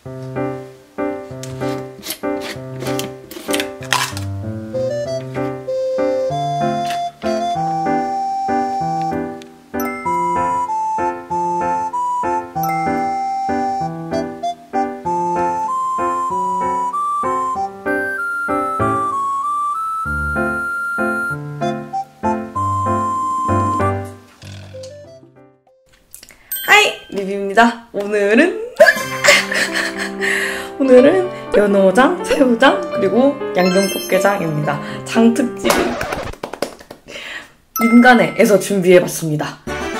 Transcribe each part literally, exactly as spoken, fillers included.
리뷰입니다. 오늘은 오늘은 연어장, 새우장, 그리고 양념꽃게장입니다. 장특집 인간에서 준비해봤습니다.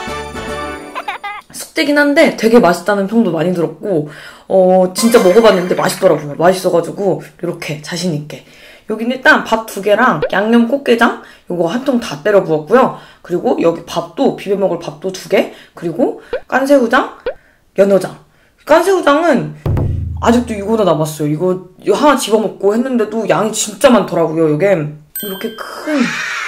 숙제긴 한데 되게 맛있다는 평도 많이 들었고 어 진짜 먹어봤는데 맛있더라고요. 맛있어가지고 이렇게 자신있게. 여기는 일단 밥 두 개랑 양념 꽃게장 요거 한 통 다 때려 부었고요. 그리고 여기 밥도 비벼 먹을 밥도 두 개, 그리고 깐새우장, 연어장. 깐새우장은 아직도 이거나 남았어요. 이거 하나 집어먹고 했는데도 양이 진짜 많더라고요. 이게 이렇게 큰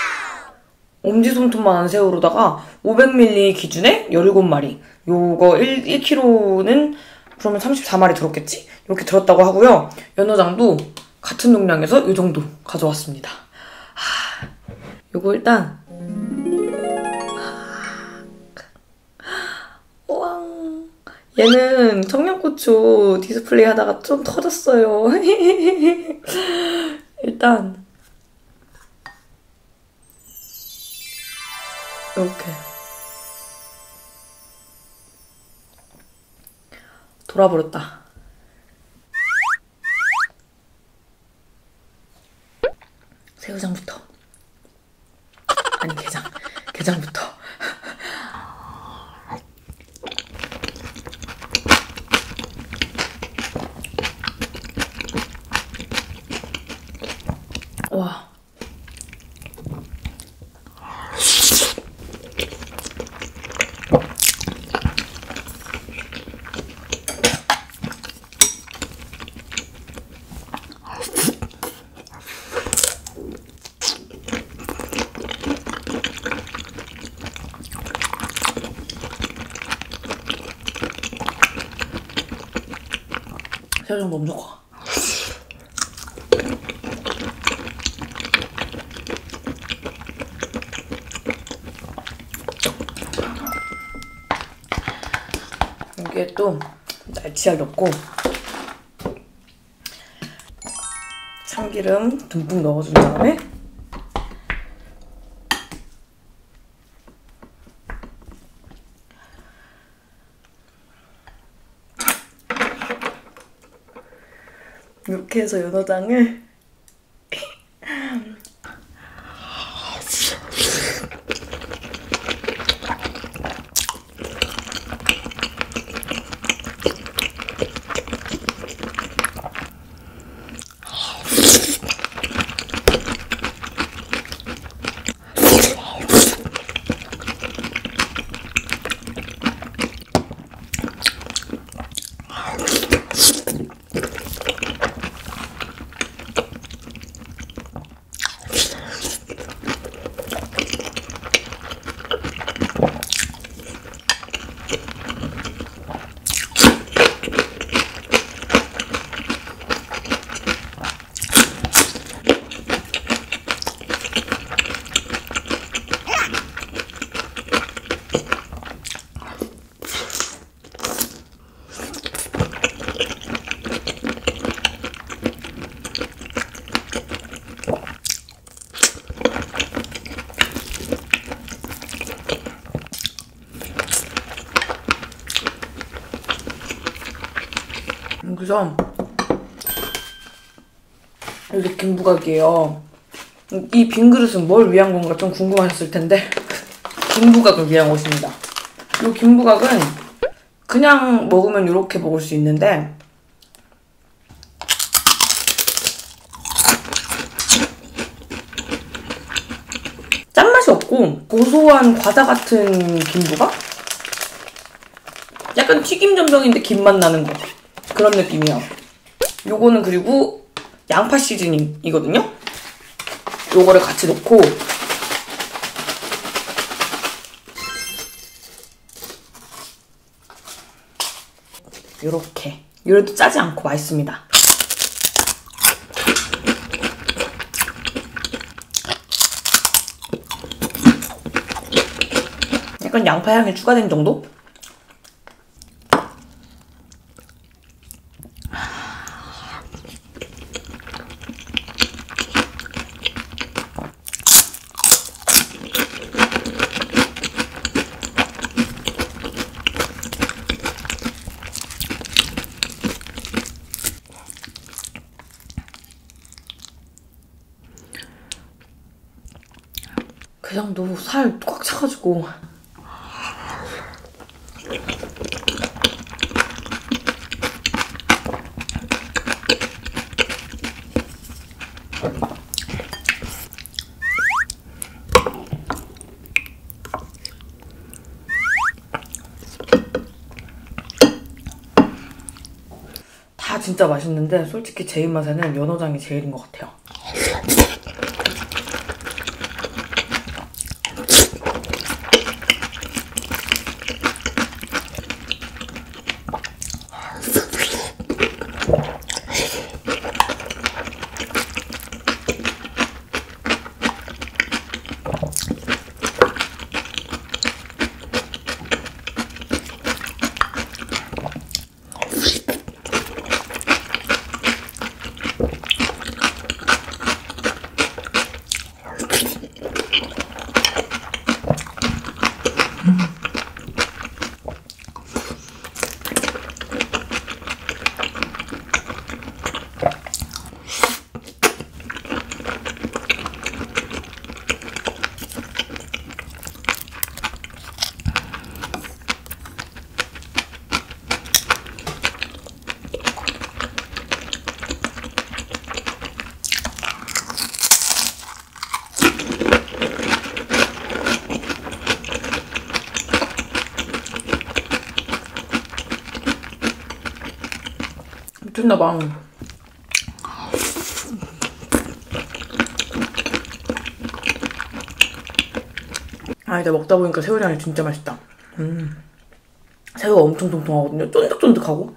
엄지손톱만한 새우로다가 오백 밀리리터 기준에 열일곱 마리. 요거 일 킬로그램는 그러면 삼십사 마리 들었겠지? 이렇게 들었다고 하고요. 연어장도 같은 용량에서 이 정도 가져왔습니다. 하, 요거 일단 우왕. 얘는 청양고추 디스플레이 하다가 좀 터졌어요. 일단 이렇게 돌아버렸다. 새우장부터. 아니 게장. 게장부터. 와. 새우장 너무 좋아. 여기에 또 날치알 넣고 참기름 듬뿍 넣어준 다음에 이렇게 해서 연어장을 여기서 여기 김부각이에요. 이 빈 그릇은 뭘 위한 건가 좀 궁금하셨을 텐데 김부각을 위한 것입니다. 이 김부각은 그냥 먹으면 이렇게 먹을 수 있는데 짠맛이 없고 고소한 과자 같은 김부각? 약간 튀김 점정인데 김맛 나는 거. 그런 느낌이에요. 요거는 그리고 양파 시즈닝이거든요? 요거를 같이 넣고 요렇게 이래도 짜지 않고 맛있습니다. 약간 양파 향이 추가된 정도? 게장도 살 꽉 차가지고 다 진짜 맛있는데 솔직히 제 입맛에는 연어장이 제일인 것 같아요. 미쳤나봐. 아니다, 먹다 보니까 새우장이 진짜 맛있다. 음. 새우가 엄청 통통하거든요. 쫀득쫀득하고.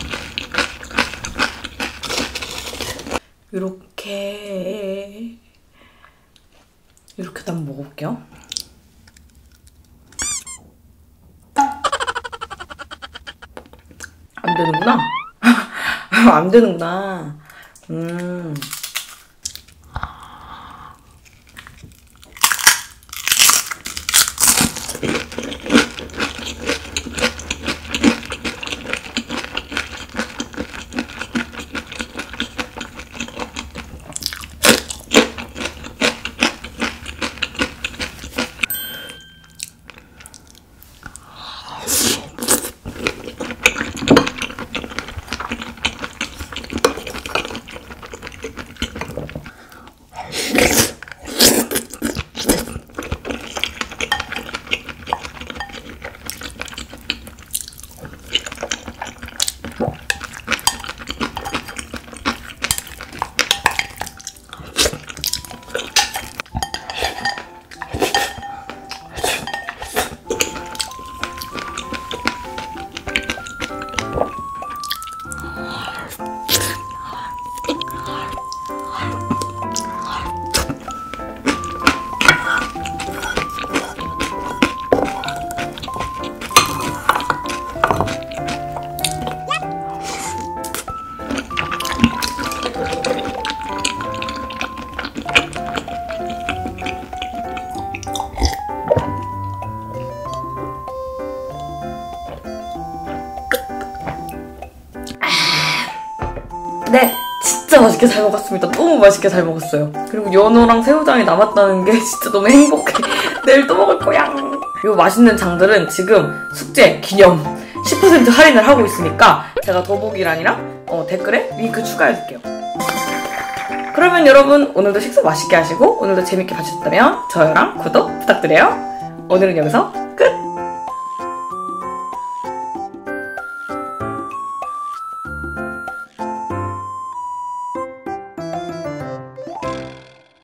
이렇게 이렇게 한번 먹어볼게요. 안 되는구나. 안 되는구나. 음. 네, 진짜 맛있게 잘 먹었습니다. 너무 맛있게 잘 먹었어요. 그리고 연어랑 새우장이 남았다는 게 진짜 너무 행복해. 내일 또 먹을 거야. 이 맛있는 장들은 지금 숙제 기념 십 퍼센트 할인을 하고 있으니까 제가 더보기란이랑 어, 댓글에 링크 추가해줄게요. 그러면 여러분 오늘도 식사 맛있게 하시고 오늘도 재밌게 봐주셨다면 좋아요랑 구독 부탁드려요. 오늘은 여기서 끝!